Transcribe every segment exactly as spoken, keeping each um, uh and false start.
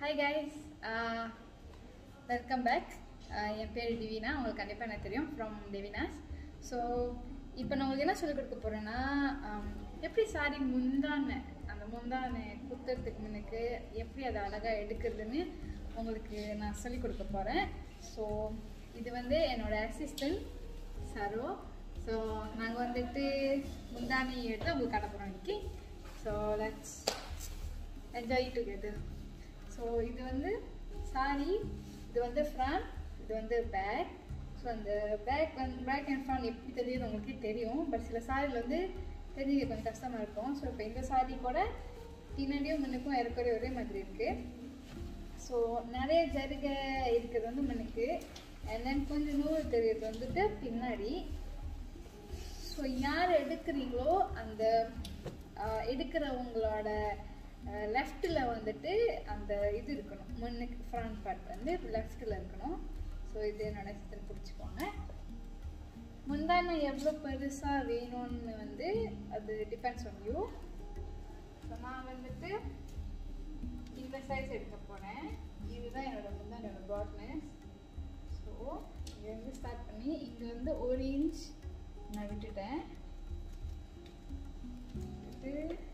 Hi guys, uh, welcome back. என் பேர் டிவினா, உங்களுக்கு கண்டிப்பாக எனக்கு தெரியும் ஃப்ரம் டெவினாஸ். ஸோ இப்போ நான் உங்களுக்கு என்ன சொல்லிக் கொடுக்க போகிறேன்னா, எப்படி சாரி முந்தானை அந்த முந்தானை குத்துறதுக்கு முன்னுக்கு எப்படி அதை அழகாக எடுக்கிறதுன்னு உங்களுக்கு நான் சொல்லிக் கொடுக்க போகிறேன். ஸோ இது வந்து என்னோடய அசிஸ்டன்ட் சரோ. ஸோ நாங்கள் வந்துட்டு முந்தானி எடுத்து உங்களுக்கு காட்ட போகிறோம் இன்னைக்கு. So let's enjoy together. So இது வந்து சாரி, இது வந்து ஃப்ரண்ட், இது வந்து பேக். ஸோ அந்த பேக் வந்து பேக் அண்ட் ஃப்ரண்ட் எப்படி தெரியுது உங்களுக்கே தெரியும். பட் சில சாரியில் வந்து தெரிஞ்சு கொஞ்சம் கஷ்டமாக இருக்கும். ஸோ இப்போ இந்த சாரி கூட பின்னாடியும் முன்னுக்கும் இறக்குறையும் ஒரே மாதிரி இருக்குது. ஸோ நிறைய ஜருகை இருக்கிறது வந்து முன்னுக்கு, அண்ட் தென் கொஞ்சம் நூல் தெரியுது வந்துட்டு பின்னாடி. ஸோ யார் எடுக்கிறீங்களோ அந்த எடுக்கிறவங்களோட லெஃப்டில் வந்துட்டு அந்த இது இருக்கணும், முன்னுக்கு ஃப்ரண்ட் பார்ட் வந்து லெஃப்டில் இருக்கணும். ஸோ இது என்னோட சித்தனை பிடிச்சிக்கோங்க. முந்தானை எவ்வளோ பெருசாக வேணும்னு வந்து அது டிபெண்ட்ஸ் ஆன் யூ. ஸோ நான் வந்துட்டு இந்த சைஸ் எடுக்க போகிறேன். இதுதான் என்னோட முந்தானோட ப்ராட்னஸ். ஸோ இங்கே வந்து ஸ்டார்ட் பண்ணி இங்கே வந்து ஒரு இன்ச் நான் விட்டுட்டேன். விட்டு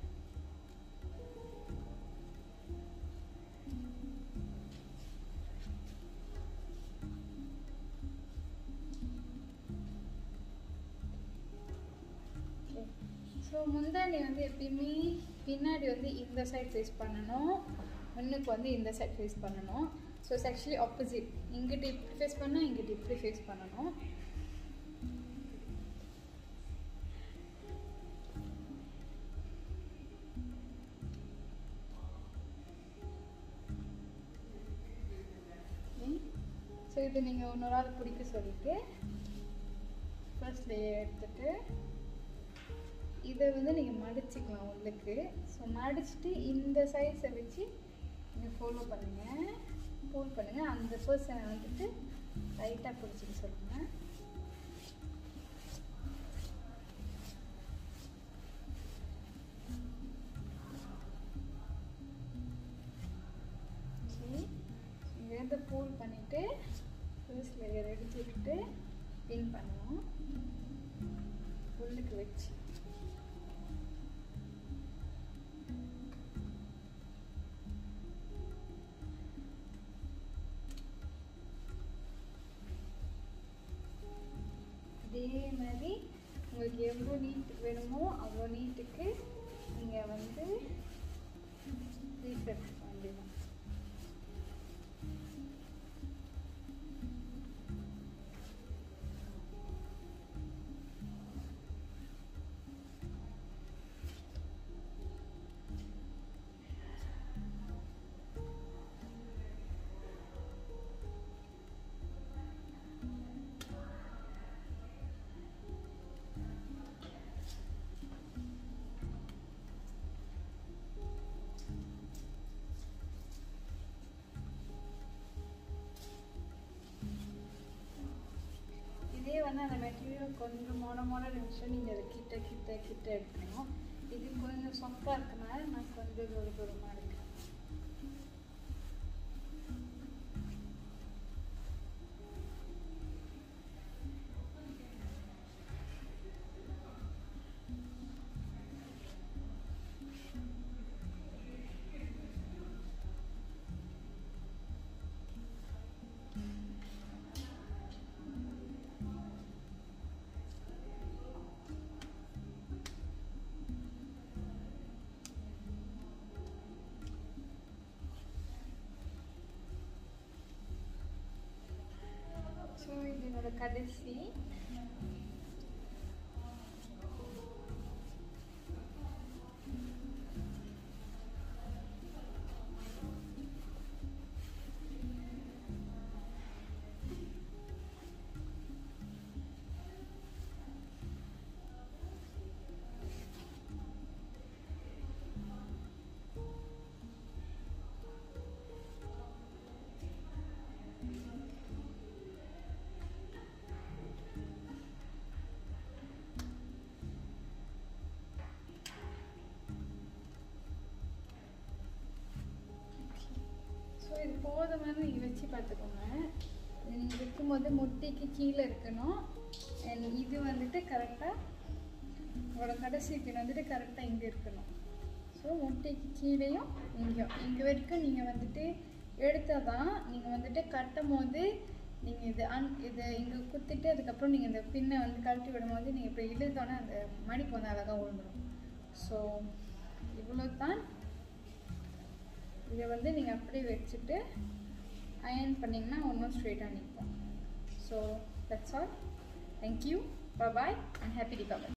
ஸோ முந்தானி வந்து எப்பயுமே பின்னாடி வந்து இந்த சைட் ஃபேஸ் பண்ணணும், முன்னுக்கு வந்து இந்த சைட் ஃபேஸ் பண்ணணும். So it's actually opposite. இங்கிட்ட இப்படி ஃபேஸ் பண்ணால் இங்கிட்ட இப்படி ஃபேஸ் பண்ணணும். ஸோ இது நீங்கள் இன்னொரு ஆள் பிடிக்க சொல்லிட்டு ஃபர்ஸ்ட் லேயர் எடுத்துட்டு இதை வந்து நீங்கள் மடிச்சிக்கலாம் உள்ளுக்கு. ஸோ மடிச்சுட்டு இந்த சைஸை வச்சு நீங்கள் ஃபாலோ பண்ணுங்கள், ஃபோல்ட் பண்ணுங்கள். அந்த பர்சனை வந்துட்டு லைட்டாக பிடிச்சிக்க சொல்லுங்கள். சரி, இங்கேருந்து ஃபோல்ட் பண்ணிவிட்டு ஃபர்ஸ்ட் லேயர் எடுத்து விட்டுட்டு பின் பண்ணுவோம் உள்ளுக்கு வச்சு. இதே மாதிரி உங்களுக்கு எவ்வளோ நீட்டுக்கு வேணுமோ அவ்வளோ நீட்டுக்கு நீங்கள் வந்து ரீஃப்ரெஷ் பண்ணிடலாம். இதே வந்து அந்த மெட்டீரியல் கொஞ்சம் மொட மொட இருந்துச்சு, நீங்கள் அதை கிட்ட கிட்ட கிட்ட எடுக்கணும். இது கொஞ்சம் சொக்காக இருக்கனால நான் கொஞ்சம் தூர தூரமாக எடுக்கிறேன். ஸோ இது என்னோட கடைசி. இது போதுமானு நீங்கள் வச்சு பார்த்துக்கோங்க. நீங்கள் வைக்கும்போது முட்டிக்கு கீழே இருக்கணும். அண்ட் இது வந்துட்டு கரெக்டாக உங்களோட கடைசி பின் வந்துட்டு கரெக்டாக இங்கே இருக்கணும். ஸோ முட்டிக்கு கீழேயும் இங்கேயும் இங்கே வரைக்கும் நீங்கள் வந்துட்டு எடுத்தால் தான் நீங்கள் வந்துட்டு கட்டும் போது நீங்கள் இது அன் இதை இங்கே குத்திட்டு அதுக்கப்புறம் நீங்கள் இந்த பின்னை வந்து கழட்டி விடும் போது நீங்கள் இப்போ இழுத்தோன்னே அந்த மடிப்பு வந்து அழகாக விழுந்துடும். ஸோ இவ்வளோ தான். இதை வந்து நீங்கள் அப்படியே வச்சுட்டு அயர்ன் பண்ணிங்கன்னா ஒன்றும் ஸ்ட்ரெயிட்டாக நிற்கும். So that's all. Thank you. Bye and happy Deepavali.